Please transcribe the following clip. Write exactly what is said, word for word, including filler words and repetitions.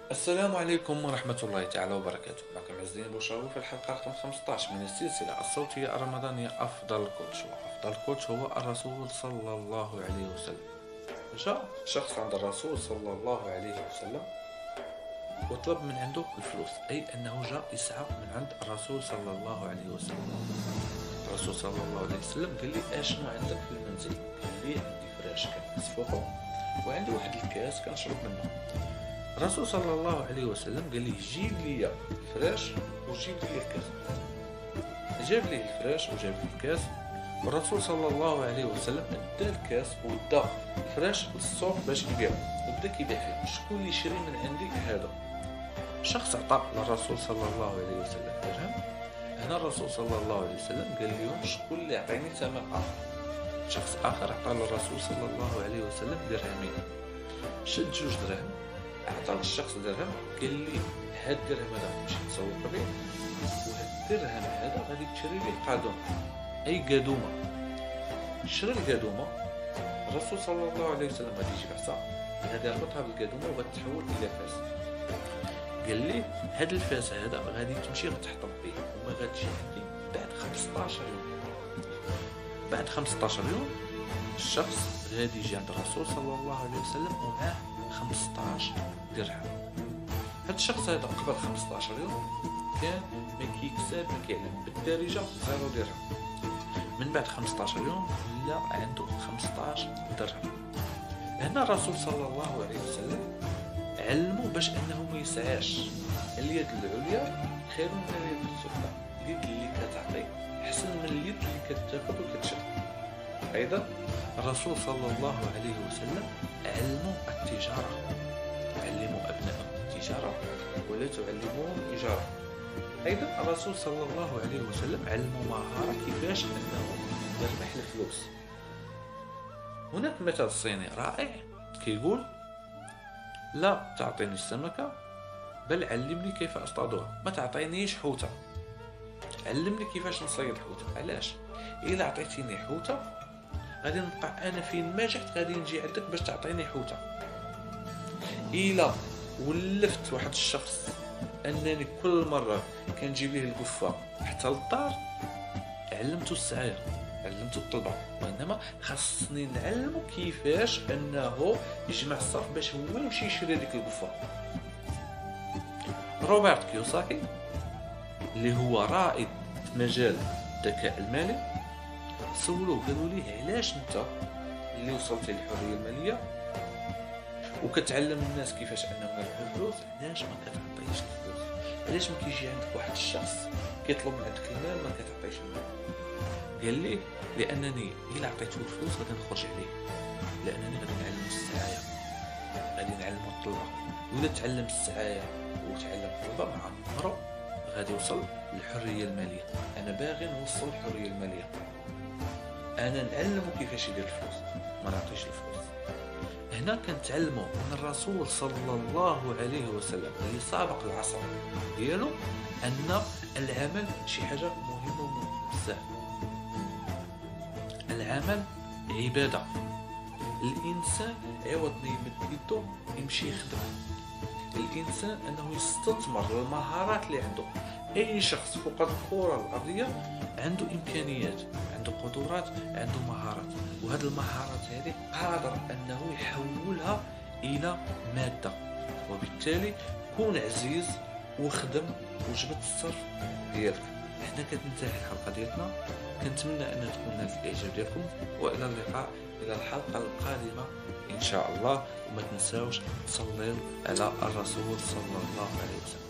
السلام عليكم ورحمة الله تعالى وبركاته. معكم عز الدين بوشراوي في الحلقة رقم خمسة عشر من السلسلة الصوتية الرمضانية أفضل كوتش. وأفضل كوتش هو الرسول صلى الله عليه وسلم. جاء شخص عند الرسول صلى الله عليه وسلم وطلب من عنده الفلوس، أي أنه جاء يسعى من عند الرسول صلى الله عليه وسلم. الرسول صلى الله عليه وسلم قال لي أشنو عندك في المنزل؟ قال لي عندي فراش كنجلس فوقه وعندي واحد الكاس كنشرب منه. الرسول صلى الله عليه وسلم قال لي جيب لي الفراش وجيب لي الكاس. جاب لي الفراش وجاب لي الكاس، والرسول صلى الله عليه وسلم ادى الكاس وادى الفراش للسوق باش يبيعو، وبدا كيبيع فيه. شكون اللي يشري من عندي هذا؟ شخص عطى للرسول صلى الله عليه وسلم درهم. هنا الرسول صلى الله عليه وسلم قال لهم شكون اللي يعطيني ثمن اخر؟ شخص اخر عطى للرسول صلى الله عليه وسلم درهمين. شد جوج دراهم عطى للشخص درهم، قال لي هاد الدرهم هذا باش تسوق به، وهاد الدرهم هذا غادي تشري لي قادوم، اي قادومه. شرى القادومه. الرسول صلى الله عليه وسلم غادي يجيب عصا، غادي يربطها بالقادومه وغتتحول الى فاس. قال لي هاد الفاس هذا غادي تمشي غتحطب به وما غاديش عندي بعد خمسطاش يوم. بعد خمسطاش يوم الشخص غادي يجي عند الرسول صلى الله عليه وسلم ومعاه خمسطاش درهم. هاد الشخص هذا قبل خمسطاش يوم كان ما كيكسب ما كيعلم بالدارجه زيرو درهم. من بعد خمسطاش يوم ولا عنده خمسطاش درهم. هنا الرسول صلى الله عليه وسلم علمه باش انه ما يسعاش. اليد العليا خير من اليد السفلى. اليد اللي كتعطي احسن من اليد اللي كتاخذ وكتشد. ايضا الرسول صلى الله عليه وسلم علموا التجارة. علموا أبنائكم التجارة ولا تعلموهم الإجارة. أيضا الرسول صلى الله عليه وسلم علموا مهارة كيفاش أنه يربح الفلوس. هناك مثل صيني رائع كيقول لا تعطيني السمكة بل علمني كيف أصطادها. ما تعطينيش حوتة، علمني كيفاش نصيد حوتة. علاش؟ إلا عطيتيني حوتة غادي نبقى انا فين ما جحت غادي نجي عندك باش تعطيني حوته. الا ولفت واحد الشخص انني كل مره كنجيب ليه القفه حتى للدار، علمته السعايه، علمته الطلبه. وانما خاصني نعلمه كيفاش انه يجمع الصرف باش هو يمشي يشري ديك القفه. روبرت كيوساكي اللي هو رائد في مجال الذكاء المالي سولوه قالوا ليه علاش انت اللي وصلتي للحريه الماليه وكتعلم الناس كيفاش انهم يربحوا الفلوس، علاش ما كتعطيش الفلوس؟ علاش ما كيجي عندك واحد الشخص كيطلب من عندك المال ما كتعطيش المال؟ قال لي لانني الا عطيته الفلوس غادي نخرج عليه، لانني غادي نعلم السعايه، غادي نعلم الطلبه. ولا تعلم السعايه وتعلم الطلبه مع عمره غادي يوصل للحريه الماليه. انا باغي نوصل للحريه الماليه، انا نعلمه كيفاش يدير الفلوس ما نعطيش الفلوس. هنا كنتعلموا من الرسول صلى الله عليه وسلم اللي سابق العصر ديالو ان العمل شي حاجه مهمه بزاف. العمل عباده. الانسان عوض ما يمد يدو يمشي يخدم. الانسان انه يستثمر المهارات اللي عنده. اي شخص فوق الكره الارضيه عنده امكانيات، عنده قدرات، عنده مهارات، وهذه المهارات هذه قادر انه يحولها الى ماده. وبالتالي كون عزيز وخدم وجبد الصرف ديالك. حنا كتنتهي الحلقه ديالنا، كنتمنى ان تكون نالت الاعجاب ديالكم، والى اللقاء الى الحلقه القادمه ان شاء الله. وما تنساوش تصليو على الرسول صلى الله عليه وسلم.